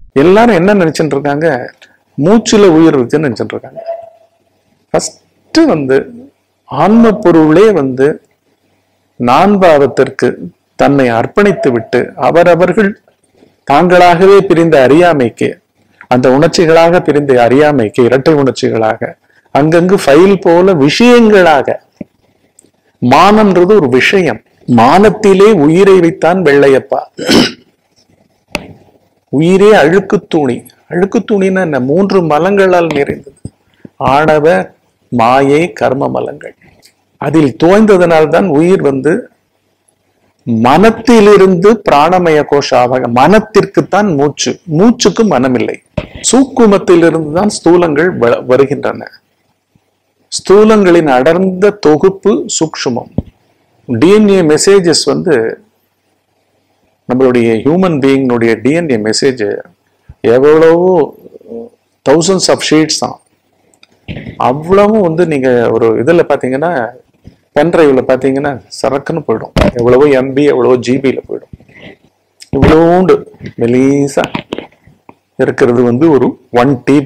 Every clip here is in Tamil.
எல்லாரும் என்ன நினைச்சுட்டு இருக்காங்க, மூச்சுல உயிர் இருக்குன்னு நினைச்சுட்டு இருக்காங்க. ஃபர்ஸ்ட் வந்து ஆன்ம பொருளே வந்து நான்பாவத்திற்கு தன்னை அர்ப்பணித்து விட்டு அவரவர்கள் தாங்களாகவே பிரிந்த அறியாமைக்கு, அந்த உணர்ச்சிகளாக பிரிந்த அறியாமைக்கு இரட்டை உணர்ச்சிகளாக அங்கங்கு ஃபைல் போல விஷயங்களாக, மானம்ன்றது ஒரு விஷயம். மானத்திலே உயிரை வைத்தான் வெள்ளையப்பா. உயிரே அழுக்கு துணி. அழுக்கு துணின்னா என்ன? 3 மலங்களால் நிறைந்தது. ஆணவ, மாயை, கர்ம மலங்கள். அதில் தோய்ந்ததனால்தான் உயிர் வந்து மனத்திலிருந்து பிராணமய கோஷாக, மனத்திற்குத்தான் மூச்சு, மூச்சுக்கு மனம் இல்லை. சூக்குமத்திலிருந்து தான் ஸ்தூலங்கள் வருகின்றன. ஸ்தூலங்களின் அடர்ந்த தொகுப்பு சூக்ஷ்மம். டிஎன்ஏ மெசேஜஸ் வந்து நம்மளுடைய ஹியூமன் பீயிங்னுடைய டிஎன்ஏ மெசேஜ் எவ்வளவோ thousands ஆஃப் ஷீட்ஸ் தான். அவ்வளவும் வந்து நீங்க ஒரு இதுல பாத்தீங்கன்னா, பென்ட்ரைவ்ல பாத்தீங்கன்னா சரக்குன்னு போயிடும். எவ்வளவோ எம்பி, எவ்வளவோ ஜிபியில போயிடும். இவ்வளோண்டு மெலீசா இருக்கிறது வந்து ஒரு 1 TB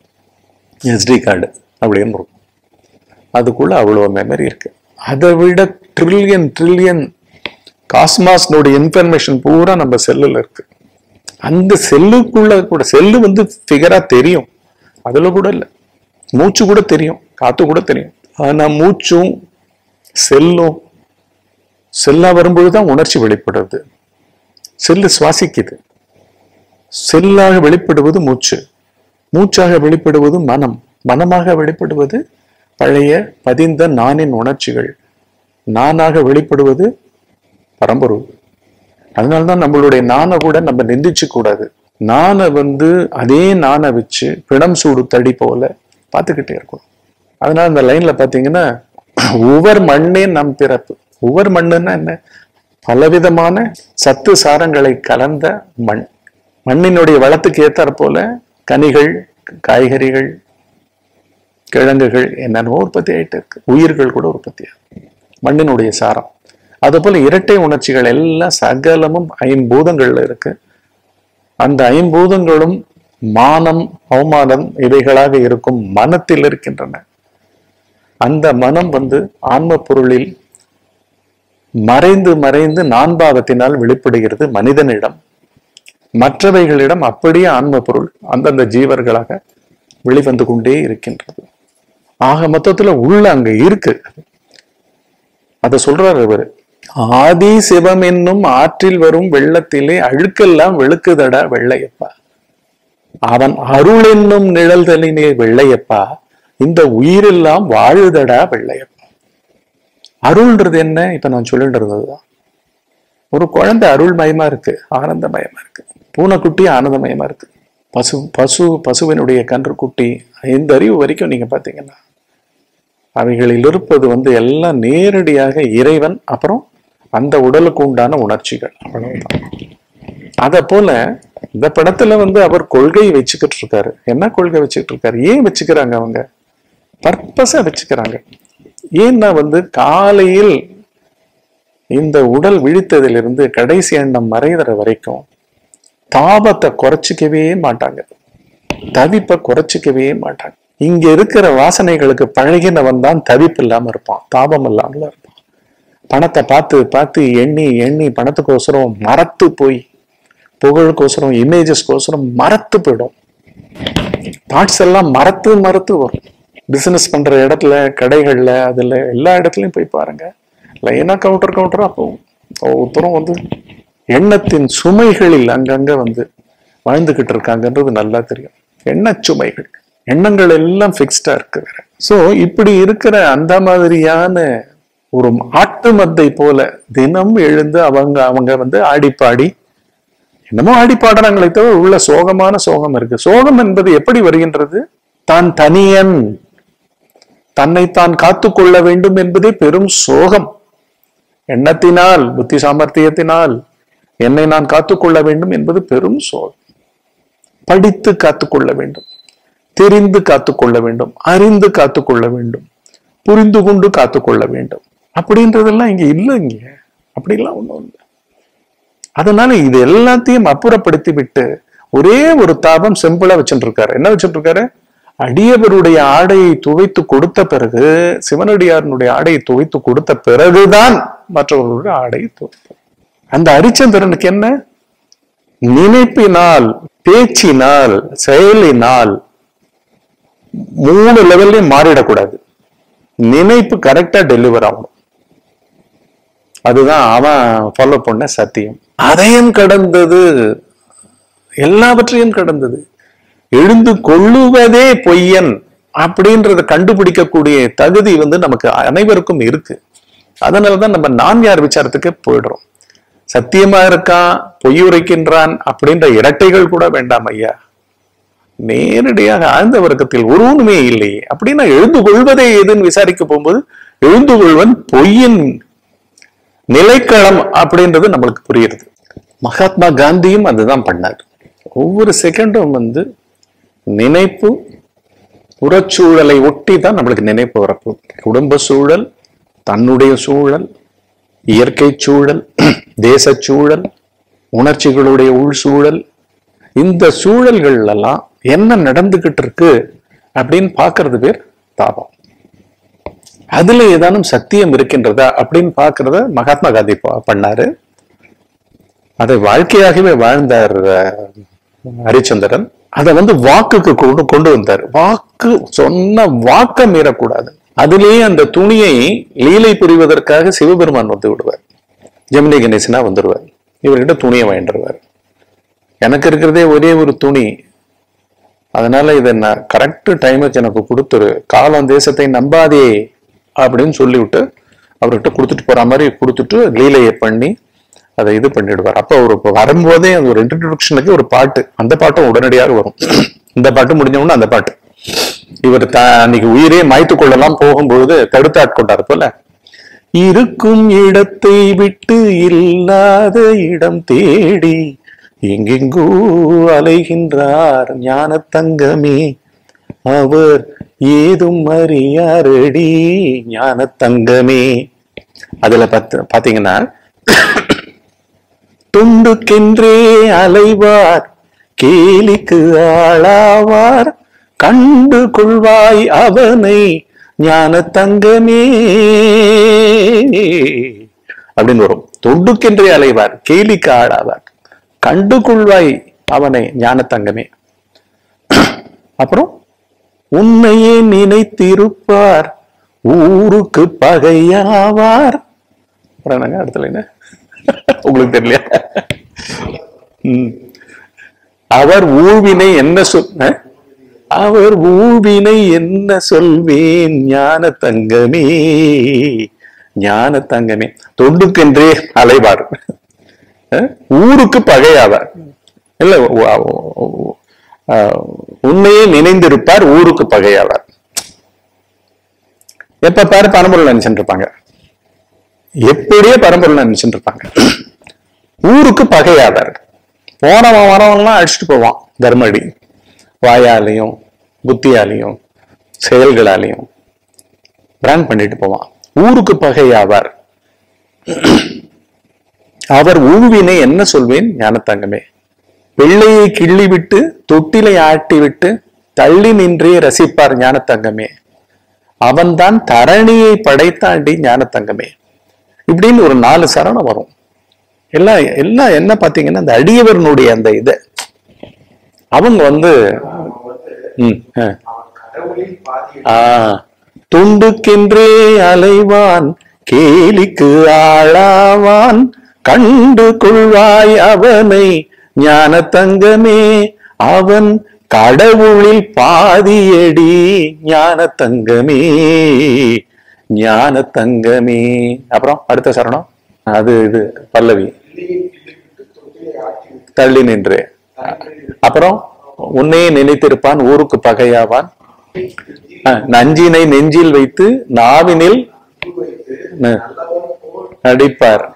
SD கார்டு அப்படின்னு இருக்கும். அதுக்குள்ள அவ்வளோ மெமரி இருக்கு. அதை விட ட்ரில்லியன் காஸ்மாஸ்னுடைய இன்ஃபர்மேஷன் பூரா நம்ம செல்லுல இருக்கு. அந்த செல்லுக்குள்ள கூட, செல்லு வந்து ஃபிகரா தெரியும், அதுல கூட இல்லை. மூச்சு கூட தெரியும், காத்து கூட தெரியும். ஆனா மூச்சும் செல்லும், செல்லா வரும்பொழுதுதான் உணர்ச்சி வெளிப்படுறது. செல்லு சுவாசிக்குது. செல்லாக வெளிப்படுவது மூச்சு, மூச்சாக வெளிப்படுவது மனம், மனமாக வெளிப்படுவது பழைய பதிந்த நானின் உணர்ச்சிகள், நானாக வெளிப்படுவது பரம்பொருள். அதனால்தான் நம்மளுடைய நானை கூட நம்ம நிந்திச்சு கூடாது. நானை வந்து அதே நானை வச்சு பிணம் சூடு தடி போல பார்த்துக்கிட்டே இருக்கணும். அதனால இந்த லைன்ல பாத்தீங்கன்னா, உவர் மண்ணே நம் பிறப்பு. உவர் மண்ணுன்னா என்ன? பலவிதமான சத்து சாரங்களை கலந்த மண். மண்ணினுடைய வளத்துக்கு ஏத்தாற் போல கனிகள், காய்கறிகள், கிழங்குகள் என்னென்னவோ உற்பத்தி ஆயிட்டு இருக்கு. உயிர்கள் கூட உற்பத்தி ஆகும், மண்ணினுடைய சாரம். அது போல இரட்டை உணர்ச்சிகள் எல்லாம் சகலமும் 5 பூதங்கள்ல இருக்கு. அந்த 5 பூதங்களும் மானம், அவமானம் இவைகளாக இருக்கும் மனத்தில் இருக்கின்றன. அந்த மனம் வந்து ஆன்ம பொருளில் மறைந்து மறைந்து நான்பாவத்தினால் வெளிப்படுகிறது மனிதனிடம். மற்றவைகளிடம் அப்படியே ஆன்ம பொருள் அந்தந்த ஜீவர்களாக வெளிவந்து கொண்டே இருக்கின்றது. ஆக மொத்தத்துல உள்ள அங்க இருக்கு. அத சொல்றாரு இவரு. ஆதி சிவம் என்னும் ஆற்றில் வரும் வெள்ளத்திலே அழுக்கெல்லாம் வெளுக்குதடா வெள்ளையப்பா. அவன் அருள் என்னும் நிழல்தலினே வெள்ளையப்பா, இந்த உயிரெல்லாம் வாழுதடா வெள்ளையப்பா. அருள்ன்றது என்ன? இப்ப நான் சொல்லிட்டு இருந்ததுதான். ஒரு குழந்தை அருள்மயமா இருக்கு, ஆனந்தமயமா இருக்கு. பூனைக்குட்டி ஆனந்தமயமா இருக்கு. பசுவினுடைய கன்றுக்குட்டி 5 அறிவு வரைக்கும் நீங்க பாத்தீங்கன்னா அவைகளில் இருப்பது வந்து எல்லாம் நேரடியாக இறைவன், அப்புறம் அந்த உடலுக்கு உண்டான உணர்ச்சிகள், அவ்வளவுதான். அத போல இந்த படத்துல வந்து அவர் கொள்கையை வச்சுக்கிட்டு இருக்காரு. என்ன கொள்கை வச்சுக்கிட்டு இருக்காரு? ஏன் வச்சுக்கிறாங்க? அவங்க பர்பஸா வச்சுக்கிறாங்க. ஏன்னா வந்து காலையில் இந்த உடல் விழித்ததிலிருந்து கடைசி எண்ணம் மறைகிற வரைக்கும் தாபத்தை குறைச்சிக்கவே மாட்டாங்க, தவிப்பை குறைச்சிக்கவே மாட்டாங்க. இங்க இருக்கிற வாசனைகளுக்கு பழகினவன் தான் தவிப்பு இல்லாம இருப்பான், தாபம் இல்லாமல இருப்பான். பணத்தை பார்த்து பார்த்து எண்ணி எண்ணி பணத்துக்கோசரம் மறத்து போய், புகழுக்கோசரம், இமேஜஸ்க்கோசரம் மறத்து போயிடும். தாட்ஸ் எல்லாம் மறத்து வரும். பிசினஸ் பண்ற இடத்துல, கடைகள்ல, அதுல எல்லா இடத்துலயும் போய் பாருங்க, லைனா கவுண்டரா போகும். ஒவ்வொருத்தரும் வந்து எண்ணத்தின் சுமைகளில் அங்கங்க வந்து வாழ்ந்துகிட்டு இருக்காங்கன்றது நல்லா தெரியும். எண்ண சுமைகள், எண்ணங்கள் எல்லாம் பிக்ஸ்டா இருக்கு. சோ இப்படி இருக்கிற அந்த மாதிரியான ஒரு ஆட்டு மத்தை போல தினம் எழுந்து அவங்க வந்து ஆடிப்பாடி என்னமோ ஆடி பாடுறாங்களே தவிர உள்ள சோகமான சோகம் இருக்கு. சோகம் என்பது எப்படி வருகின்றது? தான் தனியன், தன்னைத்தான் காத்து கொள்ள வேண்டும் என்பதே பெரும் சோகம். எண்ணத்தினால், புத்தி சாமர்த்தியத்தினால் என்னை நான் காத்துக்கொள்ள வேண்டும் என்பது பெரும் சோகம். படித்து காத்துக்கொள்ள வேண்டும், தெரிந்து காத்துக்கொள்ள வேண்டும், அறிந்து காத்துக்கொள்ள வேண்டும், புரிந்து கொண்டு காத்துக்கொள்ள வேண்டும். அப்படின்றதெல்லாம் இங்க இல்லை. இங்க அப்படிலாம் ஒண்ணும் இல்லை. அதனால இது எல்லாத்தையும் அப்புறப்படுத்தி விட்டு ஒரே ஒரு தாபம் சிம்பிளா வச்சுட்டு இருக்காரு. என்ன வச்சுட்டு இருக்காரு? அடியவருடைய ஆடையை துவைத்து கொடுத்த பிறகு, சிவனடியாரனுடைய ஆடையை துவைத்து கொடுத்த பிறகுதான் மற்றவர்களுடைய ஆடையை துவைத்தார். அந்த ஹரிச்சந்திரனுக்கு என்ன? நினைப்பினால், பேச்சினால், செயலினால் 3 லெவல்லையும் மாறிடக்கூடாது. நினைப்பு கரெக்டா டெலிவர் ஆகணும். அதுதான் அவன் ஃபாலோ பண்ண சத்தியம். அதையும் கடந்தது, எல்லாவற்றையும் கடந்தது. எழுந்து கொள்ளுவதே பொய்யன் அப்படின்றத கண்டுபிடிக்கக்கூடிய தகுதி நமக்கு அனைவருக்கும் இருக்கு. அதனாலதான் நம்ம நான் யார் விசாரத்துக்கு போயிடுறோம். சத்தியமா இருக்கான், பொய் உரைக்கின்றான் அப்படின்ற இரட்டைகள் கூட வேண்டாம் ஐயா. நேரடியாக ஆழ்ந்த வர்க்கத்தில் ஒருவனுமே இல்லையே அப்படின்னா எழுந்து கொள்வதே எதுன்னு விசாரிக்க போகும்போது எழுந்து கொள்வன் பொய்யின் நிலைக்களம் அப்படின்றது நம்மளுக்கு புரியுது. மகாத்மா காந்தியும் அதுதான் பண்ணார். ஒவ்வொரு செகண்டும் நினைப்பு, புறச்சூழலை ஒட்டி தான் நம்மளுக்கு நினைப்பு வரப்பு. குடும்ப சூழல், தன்னுடைய சூழல், இயற்கை சூழல், தேச சூழல், உணர்ச்சிகளுடைய உள் சூழல், இந்த சூழல்கள் எல்லாம் என்ன நடந்துகிட்டு இருக்கு அப்படின்னு பாக்குறது பேர் தாபம். அதுல ஏதானும் சத்தியம் இருக்கின்றதா அப்படின்னு பாக்குறத மகாத்மா காந்தி பண்ணாரு. அதை வாழ்க்கையாகவே வாழ்ந்தார் ஹரிச்சந்திரன். அதை வாக்குக்கு கொண்டு வந்தார். வாக்கு சொன்ன வாக்க மீறக்கூடாது. அதிலேயே அந்த துணியை லீலை புரிவதற்காக சிவபெருமான் விடுவார். ஜெமினி கணேசனா வந்துருவார். இவர்கிட்ட துணியை வாங்கிடுவார். எனக்கு இருக்கிறதே ஒரே ஒரு துணி, அதனால இதை நான் கரெக்ட் டைமுக்கு எனக்கு கொடுத்துரு, காலம் தேசத்தை நம்பாதே அப்படின்னு சொல்லிவிட்டு அவர்கிட்ட கொடுத்துட்டு போற மாதிரி கொடுத்துட்டு லீலையை பண்ணி அதை இது பண்ணிடுவார். அப்ப அவர் வரும்போதே ஒரு இன்ட்ரோடக்ஷனுக்கு ஒரு பாட்டு, அந்த பாட்டும் உடனடியாக வரும். இந்த பாட்டு முடிஞ்ச உடனே அந்த பாட்டு. இவர் அன்னைக்கு உயிரே மாய்த்து கொள்ளலாம் போகும்பொழுது தடுத்து ஆட்கொண்டார் போல, இருக்கும் இடத்தை விட்டு இல்லாத இடம் தேடி எங்கெங்கோ அலைகின்றார் ஞான தங்கமே, அவர் ஏதும் அறியாரடி ஞான தங்கமே. அதுல பாத்தீங்கன்னா துண்டுக்கென்றே அலைவார், கேலிக்கு ஆளாவார், கண்டு கொள்வாய் அவனை ஞான தங்கமே அப்படின்னு வரும். தொண்டுக்கென்றே அலைவார், கேலிக்கு ஆளாவார், கண்டு கொள்வாய் அவனை ஞான தங்கமே. அப்புறம் உன்னையே நினைத்திருப்பார், ஊருக்கு பகையாவார். அடுத்தல என்ன உங்களுக்கு தெரியலையா? அவர் ஊழ்வினை என்ன சொன்ன, அவர் ஊழ்வினை என்ன சொல்வேன் ஞான தங்கமே ஞான தங்கமே. தொண்டுக்கென்றே அலைவார், ஊருக்கு பகையாவார். இல்ல, உண்மையே நினைந்திருப்பார், ஊருக்கு பகையாவார். எப்ப பாரு பரம்பொருள் நினைச்சுட்டு இருப்பாங்க, எப்படியே பரம்பொருள் நினைச்சுட்டு இருப்பாங்க. ஊருக்கு பகையாவார். போனவன் வரவன்லாம் அடிச்சுட்டு போவான், தர்மடி வாயாலையும் புத்தியாலையும் செயல்களாலையும் பிராண்ட் பண்ணிட்டு போவான். ஊருக்கு பகையாவார், அவர் ஊழ்வினை என்ன சொல்வேன் ஞானத்தங்கமே. பிள்ளையை கிள்ளி விட்டு தொட்டிலை ஆட்டி விட்டு தள்ளி நின்றே ரசிப்பார் ஞானத்தங்கமே, அவன்தான் தரணியை படைத்தாண்டி ஞானத்தங்கமே. இப்படின்னு ஒரு 4 சரணம் வரும். எல்லாம் எல்லாம் என்ன பாத்தீங்கன்னா அந்த அடியவர்களுடைய அந்த இத அவங்க துண்டுக்கென்றே அலைவான், கேலிக்கு ஆளாவான், கண்டு கொள்வாய் அவனை ஞான தங்கமே, அவன் கடவுளில் பாதியடி ஞான தங்கமே ஞான தங்கமே. அப்புறம் அடுத்த சரணம் அது இது பல்லவி, தள்ளி நின்று. அப்புறம் உன்னையே நினைத்திருப்பான், ஊருக்கு பகையாவான், நஞ்சினை நெஞ்சில் வைத்து நாவினில் நடிப்பார்,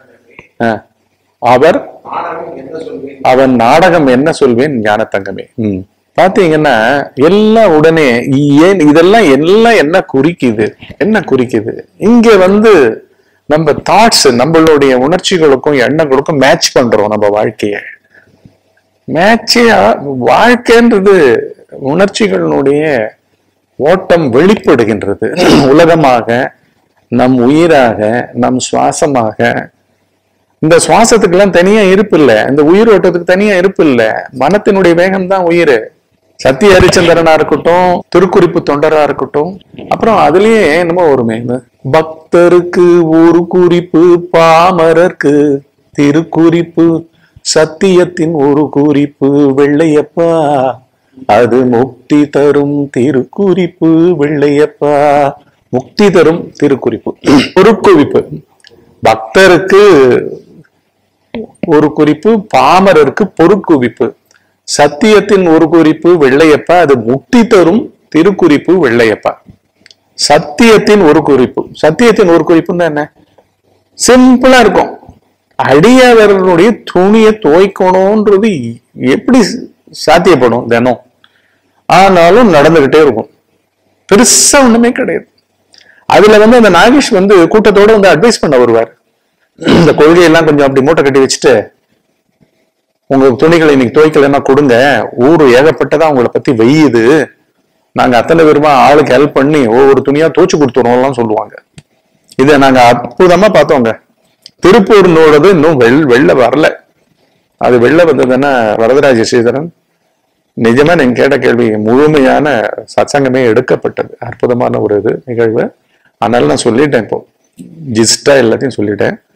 அவன் நாடகம் என்ன சொல்வேன் ஞான தங்கமே. பாத்தீங்கன்னா எல்லாம் உடனே ஏன் இதெல்லாம் எல்லாம் என்ன குறிக்குது, என்ன குறிக்குது? இங்க நம்ம தாட்ஸ், நம்மளுடைய உணர்ச்சிகளுக்கும் எண்ணங்களுக்கும் மேட்ச் பண்றோம் நம்ம வாழ்க்கைய. மேட்சியா வாழ்க்கைன்றது உணர்ச்சிகளினுடைய ஓட்டம் வெளிப்படுகின்றது. உலகமாக, நம் உயிராக, நம் சுவாசமாக. இந்த சுவாசத்துக்கெல்லாம் தனியா இருப்பு இல்லை, இந்த உயிர் ஓட்டத்துக்கு தனியா இருப்பு இல்லை. மனத்தினுடைய வேகம் தான் உயிர். சத்திய ஹரிச்சந்திரனா இருக்கட்டும், திருக்குறிப்பு தொண்டரா இருக்கட்டும், அப்புறம் அதுலயே என்னமோ ஒருமே, பக்தருக்கு ஒரு குறிப்பு, பாமரருக்கு திருக்குறிப்பு, சத்தியத்தின் ஒரு குறிப்பு வெள்ளையப்பா, அது முக்தி தரும் திருக்குறிப்பு வெள்ளையப்பா. முக்தி தரும் திருக்குறிப்பு, பொருட்குவிப்பு. பக்தருக்கு ஒரு குறிப்பு, பாமரருக்கு பொருட்குவிப்பு. சத்தியத்தின் ஒரு குறிப்பு வெள்ளையப்பா, அது முக்தி தரும் திருக்குறிப்பு வெள்ளையப்பா. சத்தியத்தின் ஒரு குறிப்பு. சத்தியத்தின் ஒரு குறிப்புன்னு என்ன? சிம்பிளா இருக்கும். அடியாதவர்களுடைய துணியை துவைக்கணும்ன்றது எப்படி சாத்தியப்படும் தினம்? ஆனாலும் நடந்துகிட்டே இருக்கும். பெருசா ஒண்ணுமே கிடையாது. அதுல அந்த நாகேஷ் கூட்டத்தோட அட்வைஸ் பண்ண வருவார். இந்த கொள்கையெல்லாம் கொஞ்சம் அப்படி மூட்டை கட்டி வச்சுட்டு, உங்க துணிகளை இன்னைக்கு துவைக்கலன்னா கொடுங்க, ஊரு ஏகப்பட்டதா உங்களை பத்தி வெய்யுது, நாங்க அத்தனை பேருமா ஆளுக்கு ஹெல்ப் பண்ணி ஒவ்வொரு துணியா துவைச்சு கொடுத்துருவோம்லாம் சொல்லுவாங்க. இதை நாங்க அற்புதமா பார்த்தோங்க. திருப்பூர்னோடது இன்னும் வெளில வரல. அது வெளில வந்ததுன்னா வரதராஜ ஸ்ரீதரன் நிஜமா நீங்க கேட்ட கேள்வி முழுமையான சத்சங்கமே எடுக்கப்பட்டது. அற்புதமான ஒரு நிகழ்வு. அதனால நான் சொல்லிட்டேன், இப்போ ஜிஸ்டா எல்லாத்தையும் சொல்லிட்டேன்.